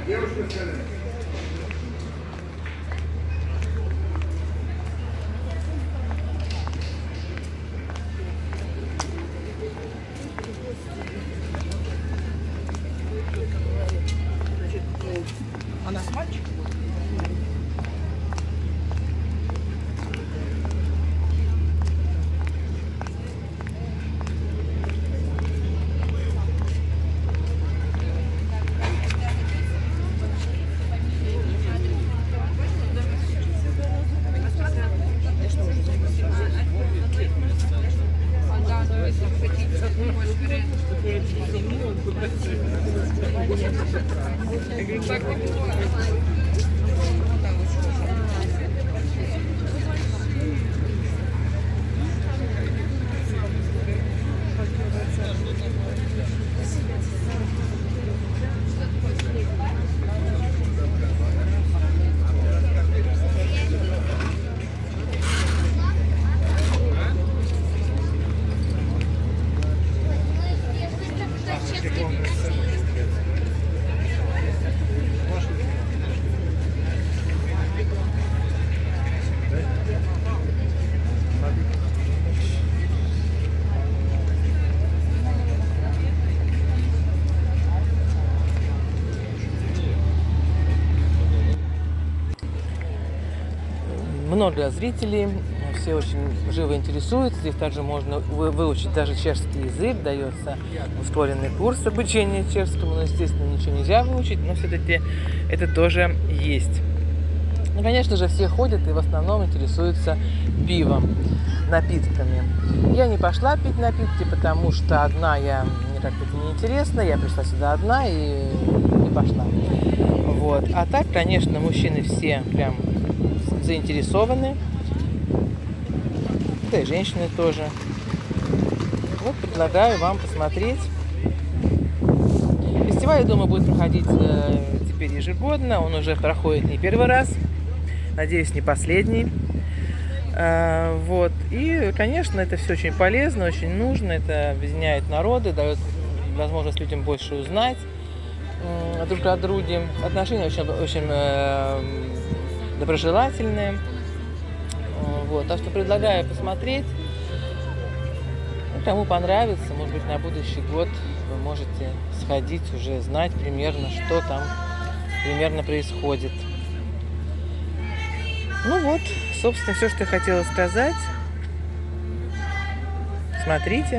А нас мальчик? Много зрителей, все очень живо интересуются. Здесь также можно выучить даже чешский язык, дается ускоренный курс обучения чешскому, но, естественно, ничего нельзя выучить, но все-таки это тоже есть. Ну, конечно же, все ходят и в основном интересуются пивом, напитками. Я не пошла пить напитки, потому что одна мне как-то неинтересно, я пришла сюда одна и не пошла. Вот. А так, конечно, мужчины все прям заинтересованы, да и женщины тоже. Вот предлагаю вам посмотреть. Фестиваль, я думаю, будет проходить теперь ежегодно, он уже проходит не первый раз, надеюсь, не последний. Вот. И, конечно, это все очень полезно, очень нужно, это объединяет народы, дает возможность людям больше узнать друг о друге. Отношения очень доброжелательные. Вот. Так что предлагаю посмотреть. Ну, кому понравится, может быть, на будущий год вы можете сходить, уже знать примерно, что там примерно происходит. Ну вот, собственно, все, что я хотела сказать. Смотрите.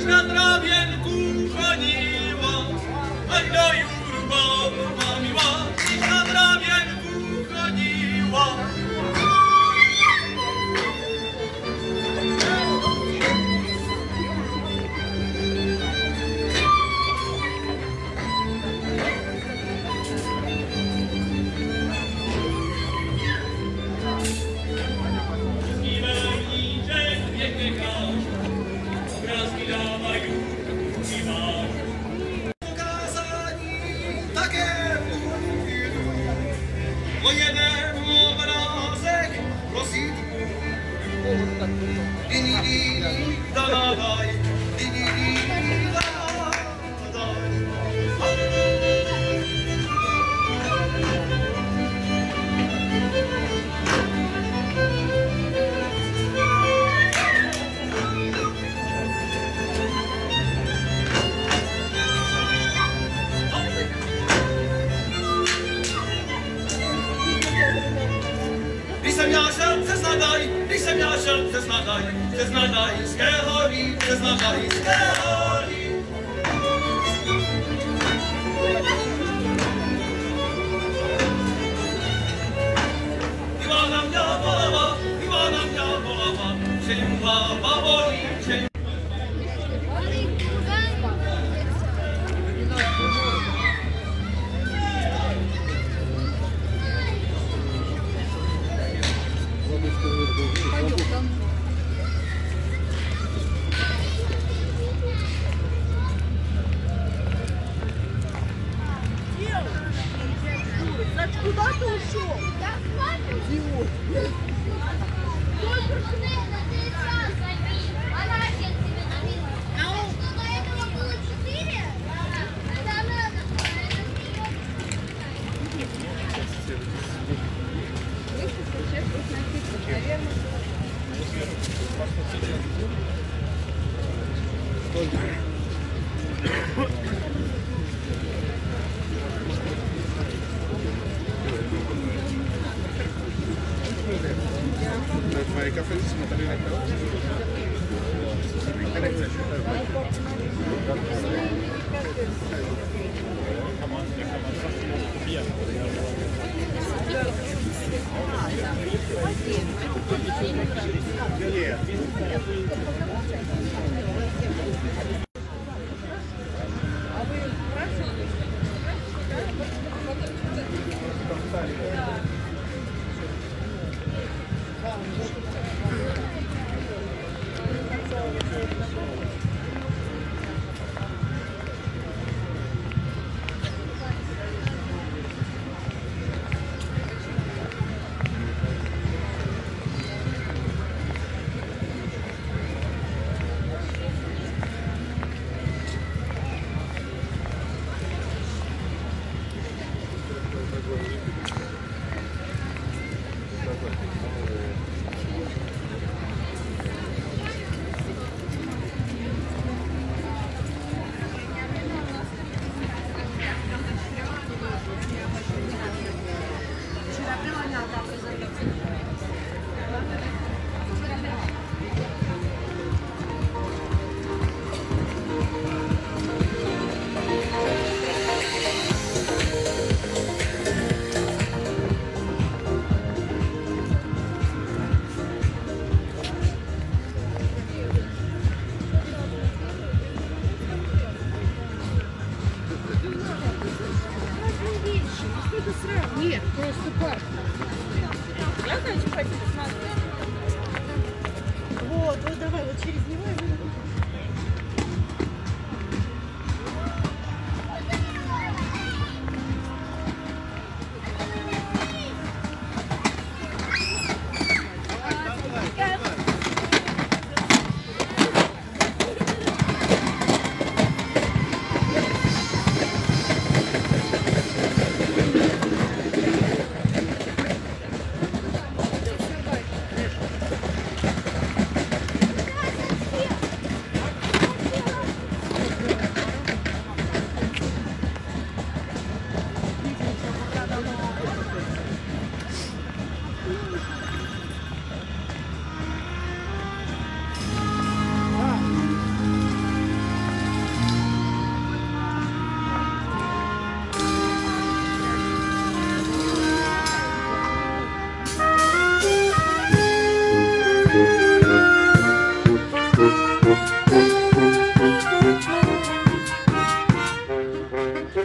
dziś na trawienku chodziła, ach do jurba mamiła, dziś na trawienku chodziła. Zeznadaj, skehori, zeznadaj, skehori. Ivana mňa volala, že ju hlava bolí, že ju... Куда ты ушел? Идиот. Vai caffè di Natalina Нет, просто парк. Я хочу пойти посмотреть. Вот, вот давай, вот через него и выйдем.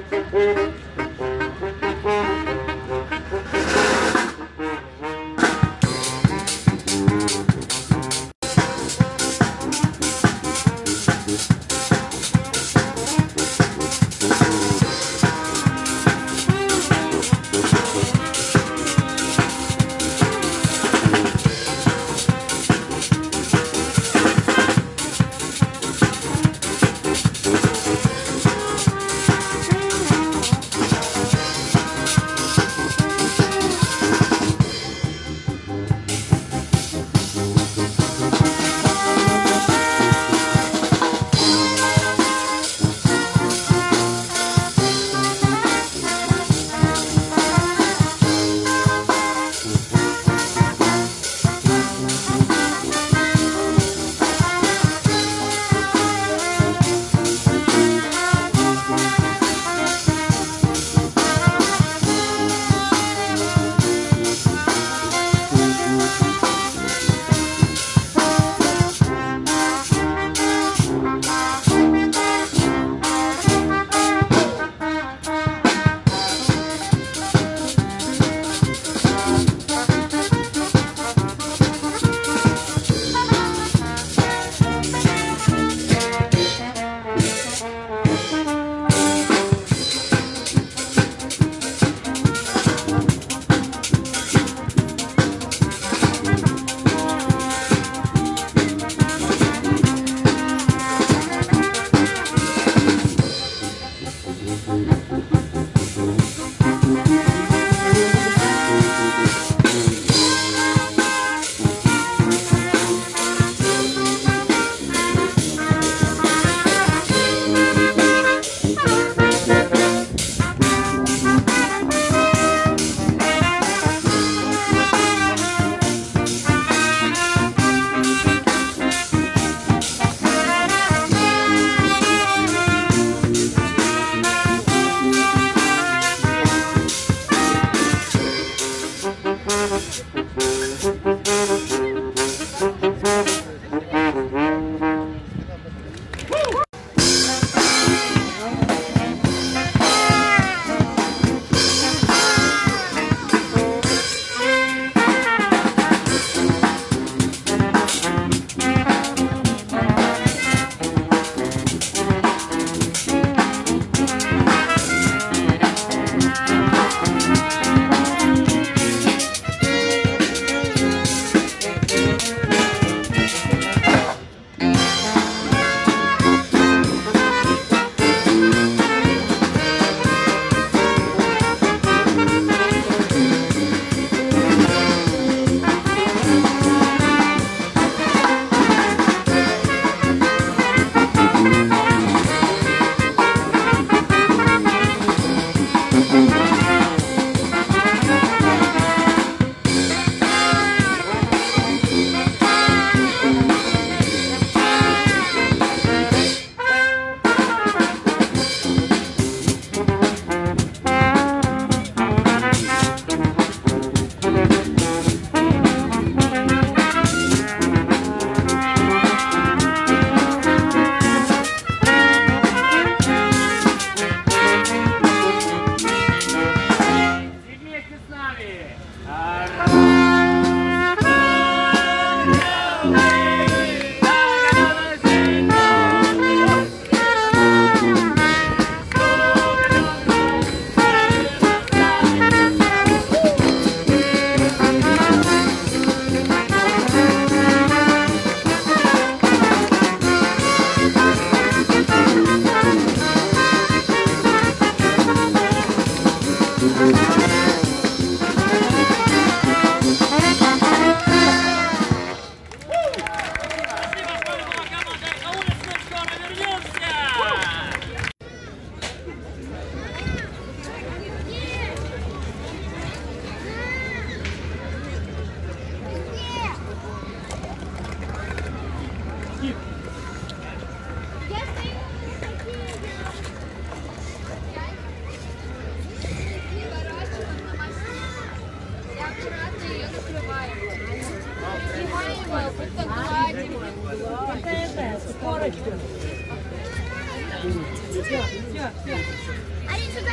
Арина,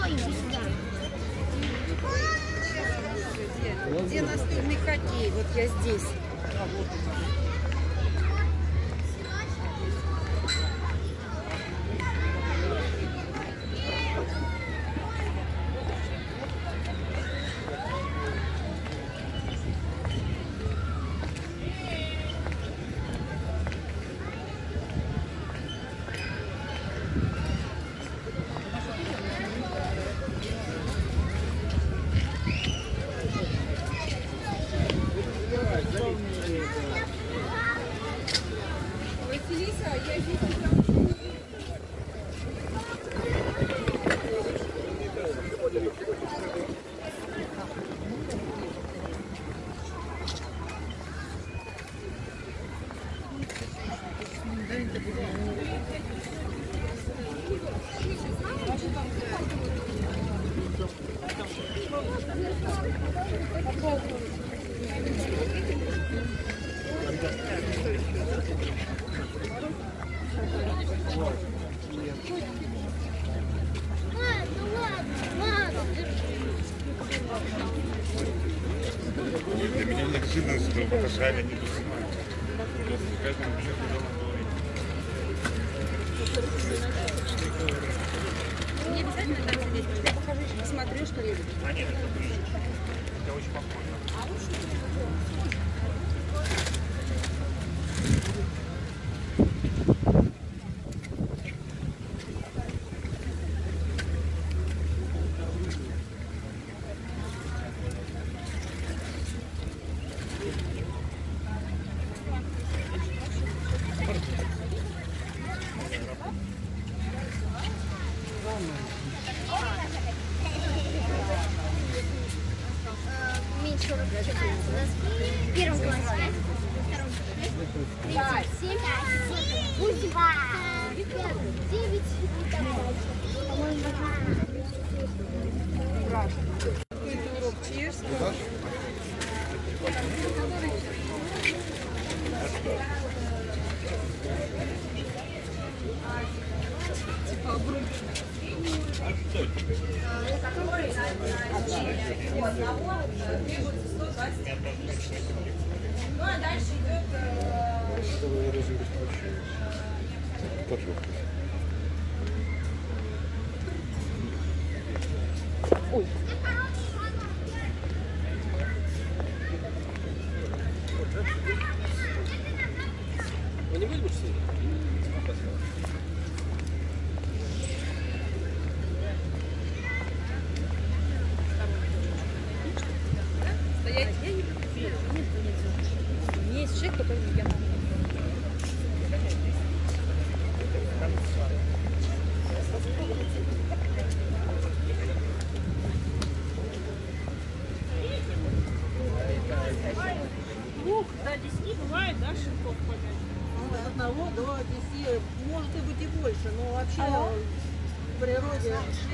Где настольный хоккей? Вот я здесь. Василиса, я здесь. Для меня неожиданность, что покажали, не поснимали. Каждому бюджету Не обязательно там сидеть. Я покажу, посмотрю, что я люблю. А нет, это очень похоже. Меньше уроков. В первом классе 5, во втором 5, в третьем 7, 8, 9, по-моему, Какой-то урок чешского. Типа обрубочный. Ну а дальше идет... Вы не будете больше сидеть? Стоять? Есть человек, который я могу. До 10 бывает, да, шипов понять? От 1 до 10, может и быть и больше, но вообще в природе...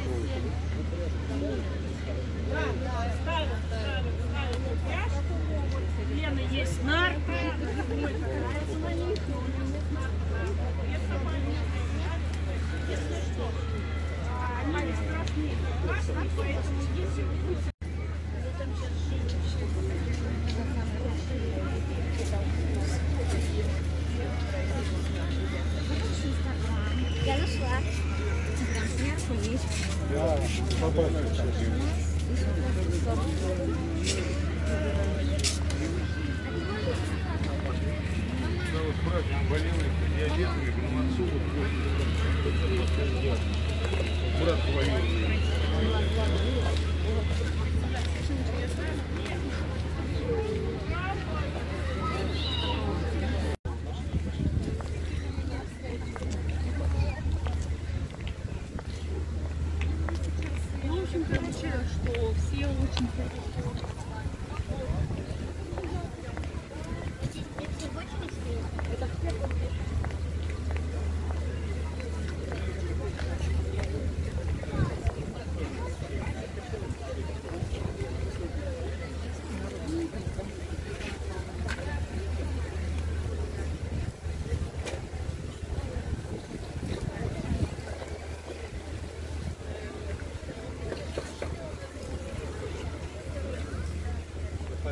Ставят пряжку, Лена есть нарка. Это понятно. Если что, они страшнее, поэтому если вы я нашла. Брат болел диабетом, и прям отцу брат воюет. Ну, в общем, короче, что все очень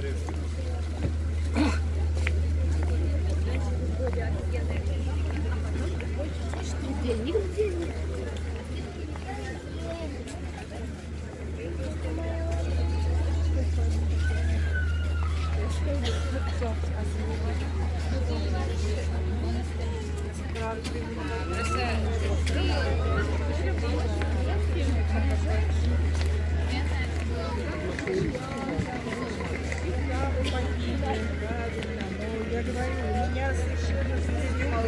Я говорю, меня совершенно занимало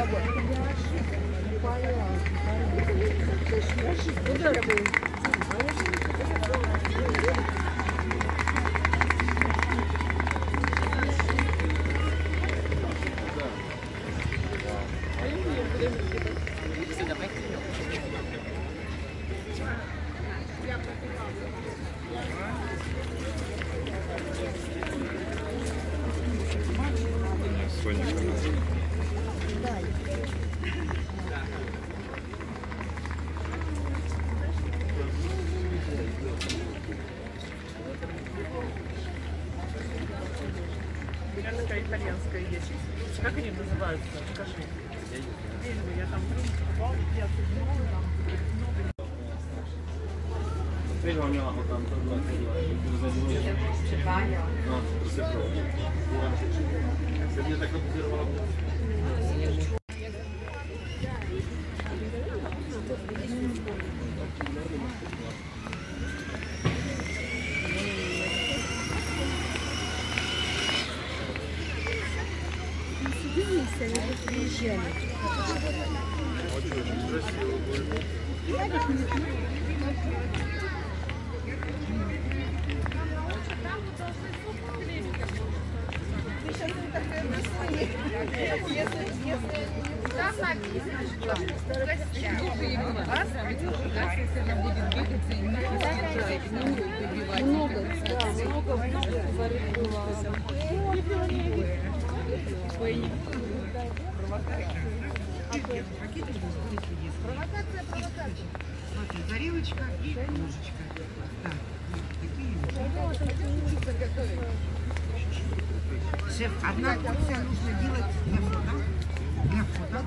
Такая итальянская есть. Как они называются? Покажи. Я там тарелочка и ложечка. Так, шеф, одна порция нужно делать для фото. Для фото.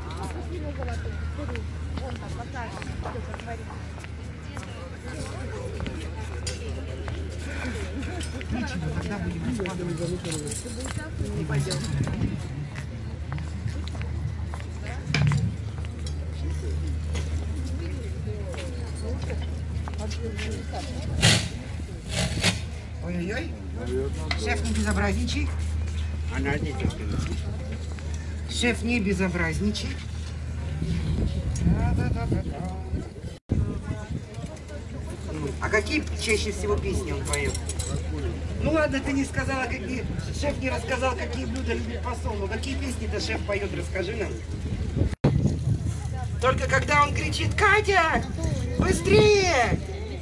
Ничего, тогда будем складывать. Ой-ой-ой. Шеф, не безобразничай. Она не Шеф, не безобразничай. А какие чаще всего песни он поет? Ну ладно, ты не сказала, какие... Шеф не рассказал, какие блюда любит посол. Но какие песни-то шеф поет, расскажи нам. Только когда он кричит: «Катя, быстрее!»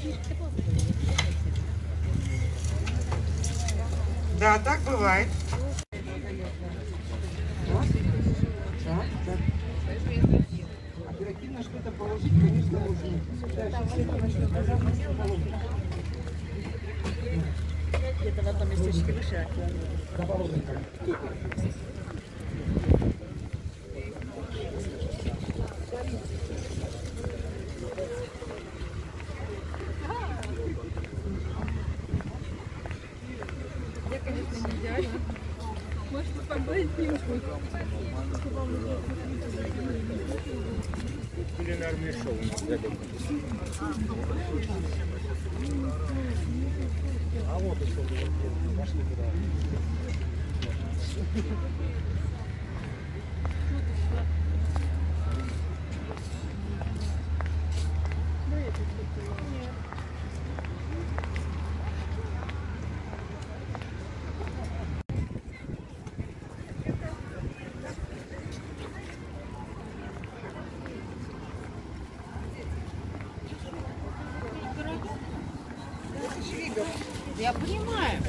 Да, так бывает. Оперативно что-то положить, конечно, нужно. где-то в одном местечке выше. Может, побыть снимку? кулинарное шоу. А вот еще пошли туда. Я понимаю.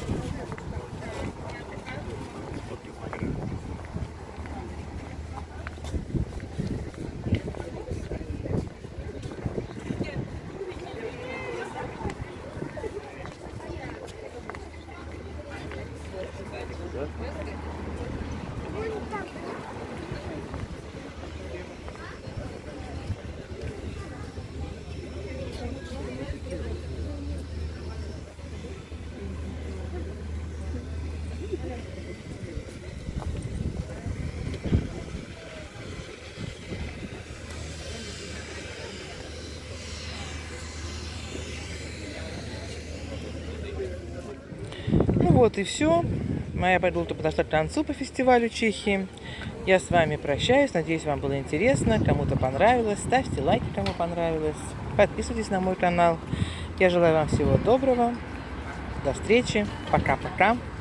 вот и все. Моя подруга подошла к концу по фестивалю Чехии. Я с вами прощаюсь. Надеюсь, вам было интересно. Кому-то понравилось. Ставьте лайки, кому понравилось. Подписывайтесь на мой канал. Я желаю вам всего доброго. До встречи. Пока-пока.